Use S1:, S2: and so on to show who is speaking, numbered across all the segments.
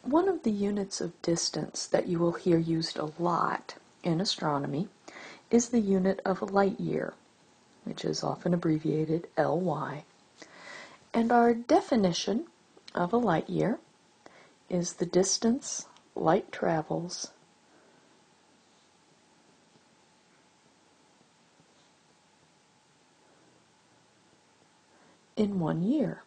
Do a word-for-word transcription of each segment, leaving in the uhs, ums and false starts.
S1: One of the units of distance that you will hear used a lot in astronomy is the unit of a light year, which is often abbreviated L Y. And our definition of a light year is the distance light travels in one year.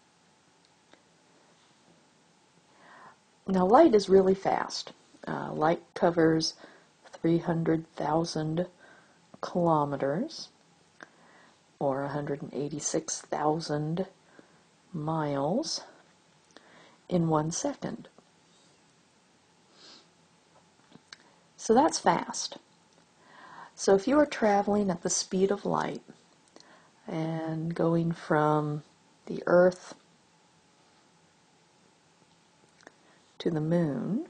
S1: Now, light is really fast. Uh, light covers three hundred thousand kilometers, or one hundred eighty-six thousand miles, in one second. So that's fast. So if you are traveling at the speed of light and going from the Earth to the moon,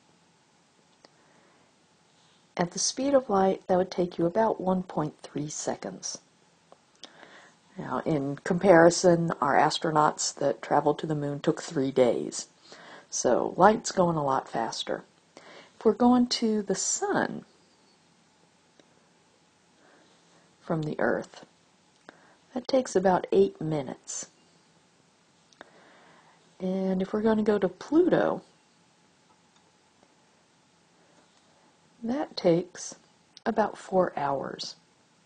S1: at the speed of light, that would take you about one point three seconds. Now, in comparison, our astronauts that traveled to the moon took three days. So light's going a lot faster. If we're going to the sun from the Earth, that takes about eight minutes. And if we're going to go to Pluto, that takes about four hours,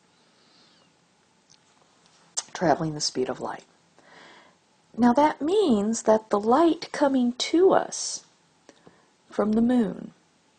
S1: traveling the speed of light. Now that means that the light coming to us from the moon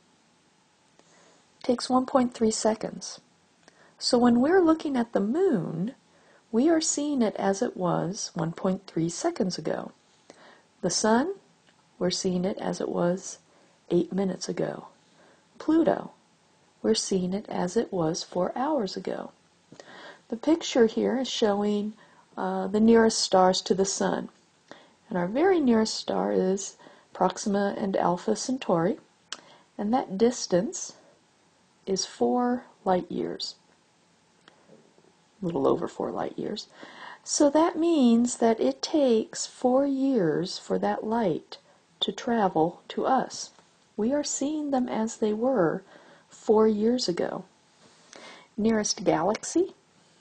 S1: takes one point three seconds. So when we're looking at the moon, we are seeing it as it was one point three seconds ago. The sun, we're seeing it as it was eight minutes ago. Pluto, we're seeing it as it was four hours ago. The picture here is showing uh, the nearest stars to the sun. And our very nearest star is Proxima and Alpha Centauri, and that distance is four light years. A little over four light years. So that means that it takes four years for that light to travel to us. We are seeing them as they were four years ago. Nearest galaxy,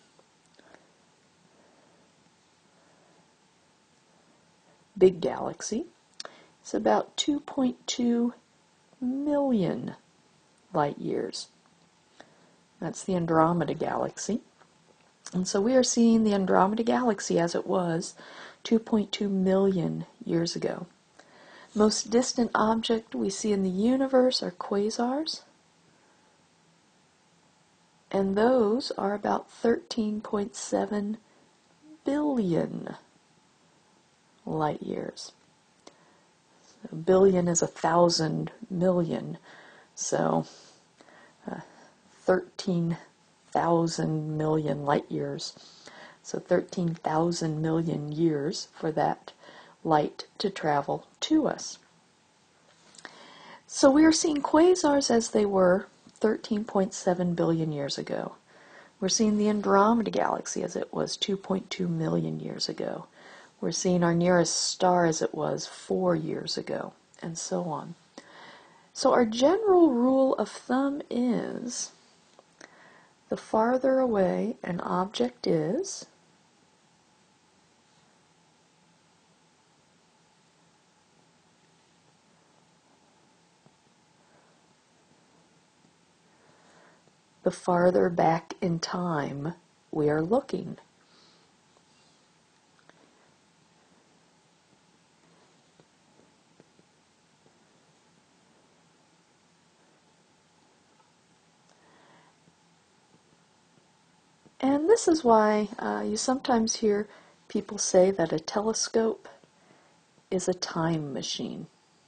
S1: big galaxy, is about two point two million light years. That's the Andromeda galaxy. And so we are seeing the Andromeda galaxy as it was two point two million years ago. Most distant object we see in the universe are quasars, and those are about thirteen point seven billion light years. A billion is a thousand million, so uh, thirteen thousand million light years. So thirteen thousand million years for that light to travel to us. So we are seeing quasars as they were thirteen point seven billion years ago. We're seeing the Andromeda galaxy as it was two point two million years ago. We're seeing our nearest star as it was four years ago, and so on. So our general rule of thumb is the farther away an object is, the farther back in time we are looking. And this is why uh, you sometimes hear people say that a telescope is a time machine.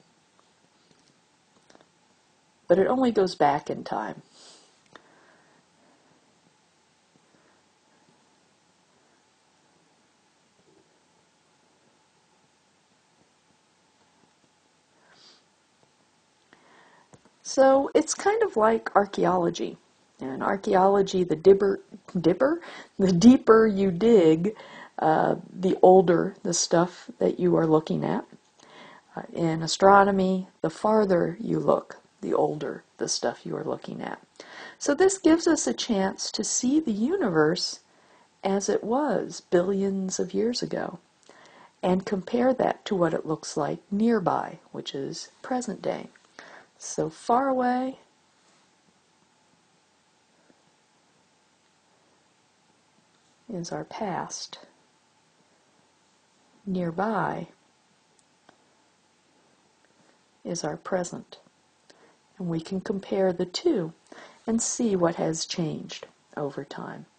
S1: But it only goes back in time. So it's kind of like archaeology. In archaeology, the dipper, dipper, the deeper you dig, uh, the older the stuff that you are looking at. Uh, in astronomy, the farther you look, the older the stuff you are looking at. So this gives us a chance to see the universe as it was billions of years ago and compare that to what it looks like nearby, which is present day. So far away is our past. Nearby is our present. And we can compare the two and see what has changed over time.